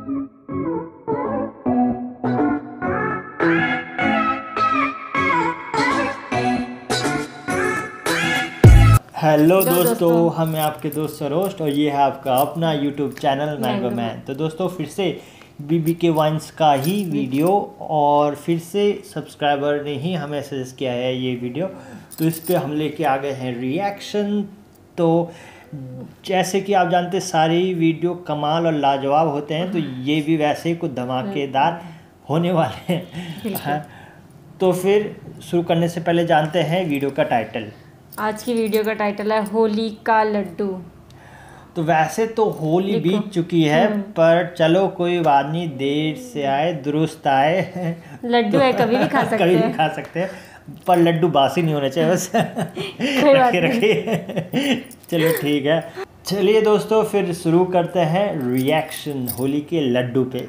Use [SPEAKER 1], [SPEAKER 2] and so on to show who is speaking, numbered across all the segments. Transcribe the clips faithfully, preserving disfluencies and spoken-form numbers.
[SPEAKER 1] Hello दोस्तों, हम हैं आपके दोस्त सरोस्ट और ये है आपका अपना यूट्यूब चैनल मैंगोमैन। तो दोस्तों फिर से बीबी के वाइन्स का ही वीडियो, और फिर से सब्सक्राइबर ने ही हमें सजेस्ट किया है ये वीडियो, तो इस पे हम लेके आ गए हैं रिएक्शन। तो जैसे कि आप जानते हैं सारी वीडियो कमाल और लाजवाब होते हैं, तो ये भी वैसे ही कुछ धमाकेदार होने वाले हैं। तो फिर शुरू करने से पहले जानते हैं वीडियो का टाइटल।
[SPEAKER 2] आज की वीडियो का टाइटल है होली का लड्डू।
[SPEAKER 1] तो वैसे तो होली बीत चुकी है, पर चलो कोई बात नहीं, देर से आए दुरुस्त आए।
[SPEAKER 2] लड्डू तो है, कभी भी खा सकते
[SPEAKER 1] कभी
[SPEAKER 2] हैं
[SPEAKER 1] भी खा सकते हैं, पर लड्डू बासी नहीं होने चाहिए बस। रखिए रखिए चलो ठीक है। चलिए दोस्तों फिर शुरू करते हैं रिएक्शन होली के लड्डू पे।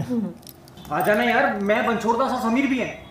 [SPEAKER 3] आ जाना यार, मैं बनछोड़दा सा समीर भी है।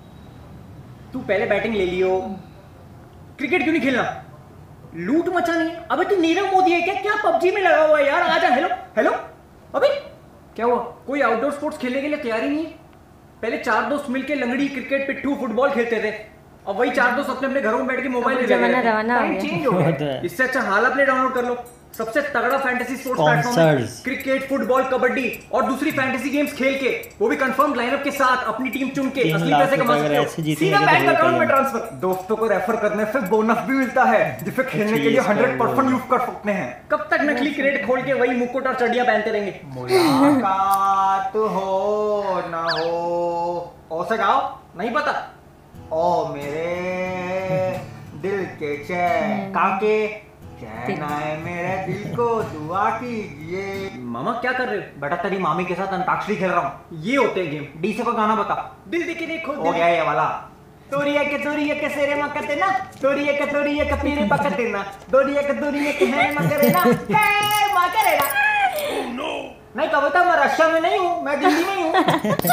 [SPEAKER 3] तू पहले बैटिंग ले लियो। क्रिकेट क्यों नहीं खेलना? लूट मचानी है। अबे तू नीरव मोदी है क्या? क्या पबजी में लगा हुआ है यार? आजा। Hello hello. अबे क्या हुआ? कोई आउटडोर स्पोर्ट्स खेलने के लिए तैयारी नहीं है? पहले चार दोस्त मिलके लंगड़ी, क्रिकेट, पिट्ठू, फुटबॉल खेलते थे। अब वही चार दोस्त अपने अपने घरों में बैठ के मोबाइल में लगे हैं। चेंज हो गया। इससे अच्छा हाला प्ले डाउनलोड कर लो, सबसे तगड़ा फैंटेसी स्पोर्ट्स प्लेटफॉर्म है। क्रिकेट, फुटबॉल, कबड्डी और दूसरी फैंटेसी गेम्स खेल के, वो भी कंफर्म लाइनअप के साथ, अपनी टीम चुन के असली पैसे कमा सकते हो सीधा बैंक अकाउंट में ट्रांसफर। दोस्तों को रेफर करने से बोनस भी मिलता है, जिसे खेलने के लिए हंड्रेड परसेंट यूज कर सकते हैं। कब तक नकली क्रेडिट खोल के वही मुकुट और चढ़िया पहनते रहेंगे? मुलाकात हो ना हो, ओसे गाओ नहीं पता। ओ मेरे दिल के चैन काके, चैन आए मेरे दिल को दुआ कीजिए। मामा क्या कर रहे हो? बेटा तेरी मामी के साथ अंताक्षरी खेल रहा हूँ। ये होते हैं गेम। डी से को गाना बता। दिल देखे देखो हो गया ये वाला। तोरिया के तोरिया के सेरे मकते ना, तोरिया के तोरिया के पीरे पकते ना, तोरिया के तोरिया के है मकरे ना, हे मकरे ना। नहीं कविता, मैं रशिया में नहीं हूँ, मैं दिल्ली में हूँ।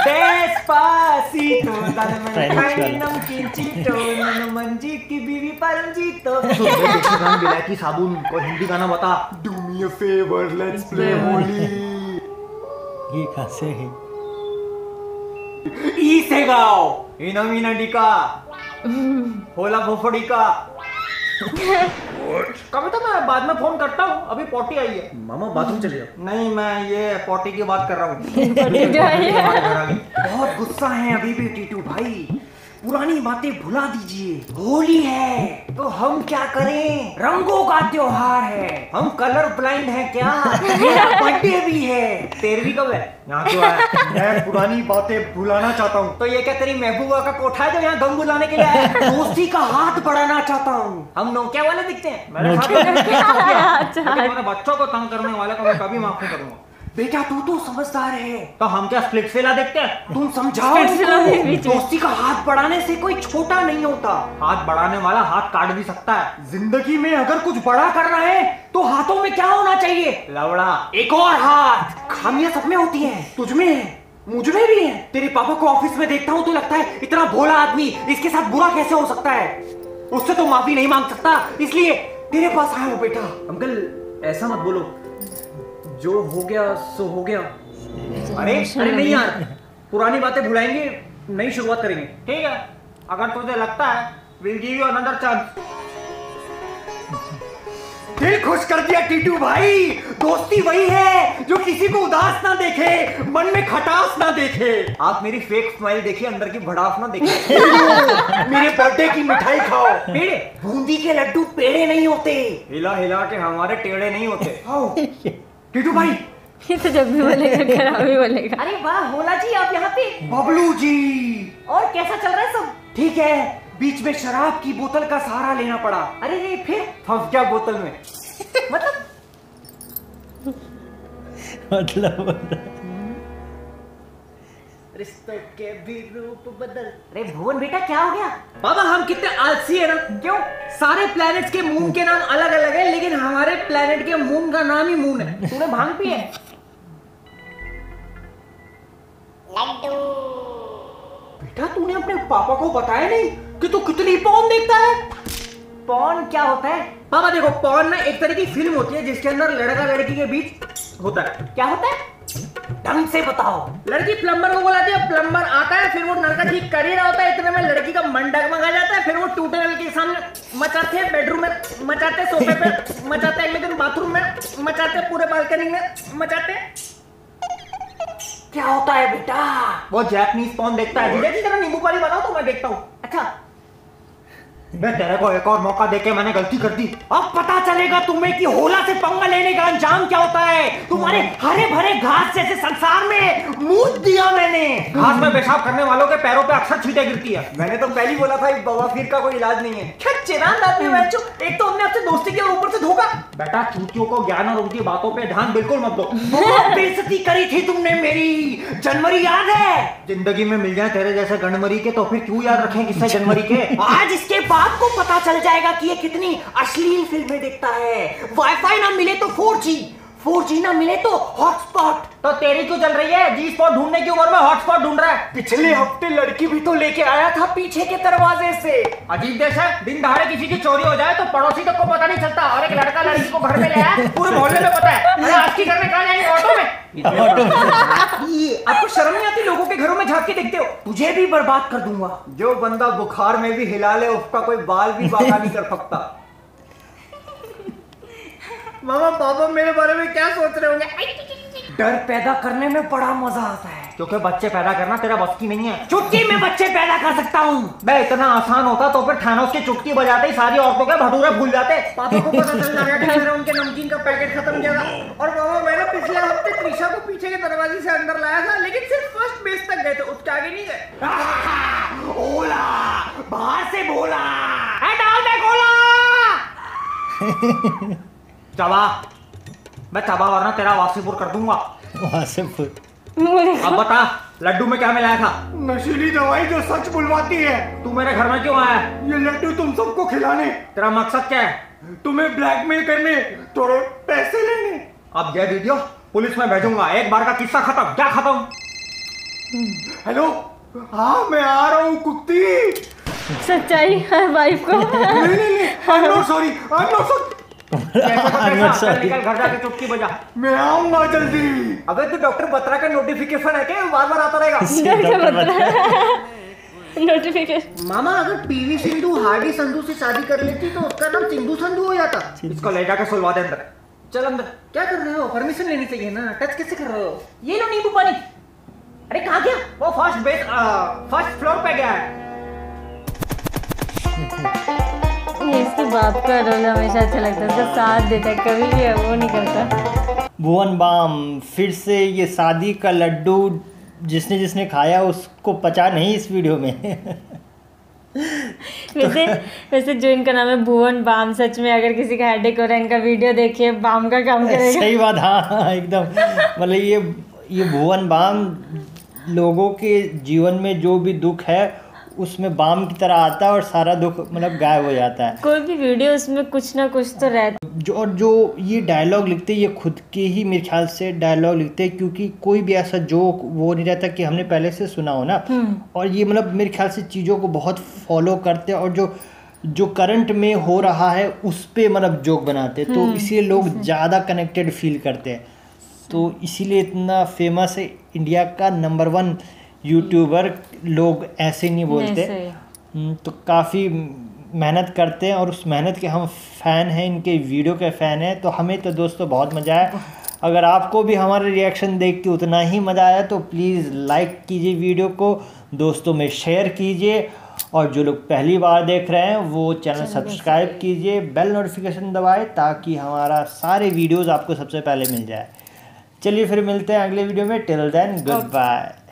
[SPEAKER 3] डेस्पासितो नमकीन चीटो मंजी की बीवी परंजीतो। बिलायती साबुन को हिंदी गाना बता। Do me a favour, let's play Holi.
[SPEAKER 1] ये कैसे है?
[SPEAKER 3] ई से गाओ। इना मीना डिका, होला भोफड़ी का। कविता मैं बाद में फोन करता हूँ, अभी पॉटी आई है। मामा बाथरूम चले जाओ। नहीं, मैं ये पॉटी की बात कर रहा हूँ। बहुत गुस्सा है अभी भी टीटू भाई, पुरानी बातें भुला दीजिए। होली है तो हम क्या करें, रंगों का त्योहार है, हम कलर ब्लाइंड हैं क्या? मेरा बर्थडे भी है। तेरहवीं कब है? यहाँ तो है। मैं पुरानी बातें भुलाना चाहता हूँ। तो ये क्या तेरी महबूबा का कोठा है जो यहाँ गम बुलाने के लिए आया? दोस्ती का हाथ बढ़ाना चाहता हूँ। हम नोकिया वाले दिखते हैं। मैंने बच्चों को तंग करने वाले को मैं कभी माफ नहीं करूंगा। बेटा तू तो समझदार है, तो हम क्या स्प्लिट सेला देखते हैं? तुम समझाओ। दोस्ती का हाथ बढ़ाने से कोई छोटा नहीं होता, हाथ बढ़ाने वाला हाथ काट भी सकता है। जिंदगी में अगर कुछ बड़ा करना है तो हाथों में क्या होना चाहिए? लवड़ा। एक और हाथ। खामियां सब में होती हैं, तुझ में है, मुझ में भी है। तेरे पापा को ऑफिस में देखता हूँ तो लगता है इतना भोला आदमी इसके साथ बुरा कैसे हो सकता है? उससे तो माफी नहीं मांग सकता, इसलिए तेरे पास आया हूँ। बेटा अंकल ऐसा मत बोलो, जो हो गया सो हो गया। अरे अरे नहीं यार, पुरानी बातें भुलाएंगे, नई शुरुआत करेंगे, ठीक है? अगर तुझे लगता है will give you another chance. दिल खुश कर दिया टीटू भाई। दोस्ती वही है जो किसी को उदास ना देखे, मन में खटास ना देखे। आप मेरी फेक स्माइल देखिए, अंदर की भड़ास ना देखे। मेरे बर्थडे की मिठाई खाओ। पेड़े? बूंदी के लड्डू पेड़े नहीं होते, हिला हिला के हमारे टेढ़े नहीं होते। टीटू भाई
[SPEAKER 2] ये तो जब भी बोलेगा खराब ही बोलेगा।
[SPEAKER 4] अरे वाह होला जी, आप यहाँ पे?
[SPEAKER 3] बबलू जी,
[SPEAKER 4] और कैसा चल रहा है सब?
[SPEAKER 3] ठीक है, बीच में शराब की बोतल का सहारा लेना पड़ा।
[SPEAKER 4] अरे रे फिर
[SPEAKER 3] फंस गया बोतल में।
[SPEAKER 4] मतलब
[SPEAKER 1] मतलब
[SPEAKER 4] रिश्तों के भी रूप बदल। अरे भुवन बेटा क्या हो गया?
[SPEAKER 3] बाबा हम कितने आलसी है ना। क्यों? सारे प्लैनेट्स के मून के नाम अलग अलग है, लेकिन हमारे प्लैनेट के मून का नाम ही मून है।
[SPEAKER 4] तूने भांग पी है?
[SPEAKER 5] लड्डू।
[SPEAKER 3] बेटा तूने अपने पापा को बताया नहीं कि तू कितनी पॉर्न देखता है?
[SPEAKER 4] पॉर्न क्या होता है?
[SPEAKER 3] पापा देखो, पॉर्न ना एक तरह की फिल्म होती है जिसके अंदर लड़का लड़की के बीच होता है।
[SPEAKER 4] क्या होता है? ढंग से बताओ।
[SPEAKER 3] लड़की प्लम्बर को बुलाती है, प्लम्बर आता है, फिर वो नल का ठीक कर ही रहा होता है, इतने में लड़की का मन डगमगा जाता है, फिर वो टूटे नल के सामने मचाते हैं, बेडरूम में मचाते हैं, सोफे पे मचाते हैं, अगले दिन बाथरूम में मचाते हैं, पूरे बालकनी में मचाते हैं।
[SPEAKER 4] क्या होता है बेटा?
[SPEAKER 3] वो जैपनीज पॉर्न देखता है। जीजा जी जरा नींबू पानी बनाओ तो मैं देखता हूँ।
[SPEAKER 4] अच्छा,
[SPEAKER 3] मैं तेरे को एक और मौका देके मैंने गलती कर दी।
[SPEAKER 4] अब पता चलेगा तुम्हें कि होला से पंगा लेने का अंजाम क्या होता है। तुम्हारे हरे भरे घास जैसे संसार में मूत दिया मैंने।
[SPEAKER 3] घास में पेशाब करने वालों के पैरों पे अक्सर छींटे गिरती है। मैंने तो पहले ही बोला था बवासीर का कोई इलाज नहीं है।
[SPEAKER 4] क्या चिरांद आदमी बच्चों, एक तो हमने आपसे दोस्ती की और ऊपर से धोखा।
[SPEAKER 3] बेटा चूतियों को ज्ञान और उनकी बातों पे ध्यान बिल्कुल मत दो।
[SPEAKER 4] बहुत बेइज्जती करी थी तुमने मेरी। जनवरी याद है?
[SPEAKER 3] जिंदगी में मिल जाए तेरे जैसे गणमरी के तो फिर क्यों याद रखें किससे जनवरी के।
[SPEAKER 4] आज इसके बाद को पता चल जाएगा कि ये कितनी अश्लील फिल्में देखता है। वाईफाई ना मिले तो फोर जी, फोर जी ना मिले तो हॉटस्पॉट।
[SPEAKER 3] तो तेरी क्यों चल रही है? जी स्पॉट ढूंढने की उम्र में हॉटस्पॉट ढूंढ रहा है।
[SPEAKER 4] पिछले हफ्ते लड़की भी तो लेके आया था पीछे के दरवाजे से।
[SPEAKER 3] अजीब देश है, दिन दहाड़े किसी की चोरी हो जाए तो पड़ोसी तक को पता नहीं चलता, और एक लड़का लड़की को घर में ले आया पूरे मोहल्ले में पता है। अरे आज की घर में कहाँ जाएंगे? ऑटो में।
[SPEAKER 4] ये आपको शर्म नहीं आती? लोगों के घरों में झांक के देखते हो। तुझे भी बर्बाद कर दूंगा।
[SPEAKER 3] जो बंदा बुखार में भी हिला ले उसका कोई बाल भी बाका नहीं कर सकता। मामा पापा मेरे बारे में क्या सोच रहे होंगे?
[SPEAKER 4] डर पैदा करने में बड़ा मजा आता है।
[SPEAKER 3] क्योंकि बच्चे पैदा करना तेरा बस की नहीं है।
[SPEAKER 4] चुटकी में बच्चे पैदा कर सकता हूँ।
[SPEAKER 3] बे इतना आसान होता तो फिर थानोस की चुटकी बजाते ही सारी औरतों के भटूरे भूल जाते। पापा को पता चल जाएगा कि मेरा उनके नमकीन का पैकेट खत्म किया था। और मामा मैंने पिछले हफ्ते त्रिशा को पीछे के दरवाजे से अंदर लाया था, लेकिन सिर्फ फर्स्ट बेस तक गए थे, उसके आगे नहीं गए।
[SPEAKER 4] ओला बाहर से बोला।
[SPEAKER 3] डाल दे खोला। चबा मैं चबा वरना तेरा वासीपुर कर दूंगा।
[SPEAKER 1] वासीपुर।
[SPEAKER 3] अब बता लड्डू में क्या मिलाया था?
[SPEAKER 4] नशीली दवाई जो सच बुलवाती है।
[SPEAKER 3] तू मेरे घर में क्यों आया?
[SPEAKER 4] ये लड्डू तुम सबको खिलाने।
[SPEAKER 3] तेरा मकसद क्या है?
[SPEAKER 4] तुम्हें ब्लैकमेल करने, थोड़े पैसे लेने।
[SPEAKER 3] अब ये वीडियो पुलिस में भेजूंगा। एक बार का किस्सा खत्म। क्या खत्म?
[SPEAKER 4] हेलो, हाँ मैं आ रहा हूँ कुत्ती।
[SPEAKER 2] सच्चाई है वाइफ को।
[SPEAKER 4] नहीं नहीं नहीं, I am not sorry, I am not sorry.
[SPEAKER 3] निकल घर जाके चुटकी बजा।
[SPEAKER 4] मैं आऊंगा जल्दी।
[SPEAKER 3] अबे तू डॉक्टर बत्रा का नोटिफिकेशन है क्या? बार बार आता रहेगा।
[SPEAKER 2] नोटिफिकेशन।
[SPEAKER 3] मामा अगर पीवी सिंधु हार्डी संधू से शादी कर लेती तो उसका नाम सिंधु संधू हो जाता। इसको ले जाके सुलवा दे अंदर। चल अंदर। क्या कर रहे हो? परमिशन लेनी चाहिए ना। टच कैसे कर रहे हो? ये लो नींबू पानी। अरे कहाँ गया? वो फर्स्ट बेस फर्स्ट फ्लोर पे गया है।
[SPEAKER 2] ये इसके बाप का रोल हमेशा अच्छा लगता है, उसका साथ देता है, कभी भी वो नहीं करता।
[SPEAKER 1] भुवन बाम फिर से ये शादी का लड्डू जिसने जिसने खाया उसको पचा नहीं इस वीडियो में।
[SPEAKER 2] वैसे वैसे जो इनका नाम है भुवन बाम, सच में अगर किसी का हेडेक हो रहा है इनका वीडियो देखिए, बाम का काम करेगा।
[SPEAKER 1] सही बात। हाँ हाँ एकदम। मतलब ये ये भुवन बाम लोगों के जीवन में जो भी दुख है उसमें बाम की तरह आता है और सारा दुख मतलब गायब हो जाता है।
[SPEAKER 2] कोई भी वीडियो उसमें कुछ ना कुछ तो रहता
[SPEAKER 1] जो और जो ये डायलॉग लिखते हैं ये खुद के ही मेरे ख्याल से डायलॉग लिखते हैं, क्योंकि कोई भी ऐसा जोक वो नहीं रहता कि हमने पहले से सुना हो ना। और ये मतलब मेरे ख्याल से चीज़ों को बहुत फॉलो करते हैं और जो जो करंट में हो रहा है उस पर मतलब जोक बनाते हैं, तो इसीलिए लोग ज़्यादा कनेक्टेड फील करते हैं। तो इसीलिए इतना फेमस है। इंडिया का नंबर वन यूट्यूबर लोग ऐसे नहीं बोलते। तो काफ़ी मेहनत करते हैं और उस मेहनत के हम फ़ैन हैं, इनके वीडियो के फ़ैन हैं। तो हमें तो दोस्तों बहुत मज़ा आया। अगर आपको भी हमारा रिएक्शन देख के उतना ही मज़ा आया तो प्लीज़ लाइक कीजिए वीडियो को, दोस्तों में शेयर कीजिए, और जो लोग पहली बार देख रहे हैं वो चैनल सब्सक्राइब कीजिए, बेल नोटिफिकेशन दबाएं ताकि हमारा सारे वीडियोज़ आपको सबसे पहले मिल जाए। चलिए फिर मिलते हैं अगले वीडियो में। Till then good bye.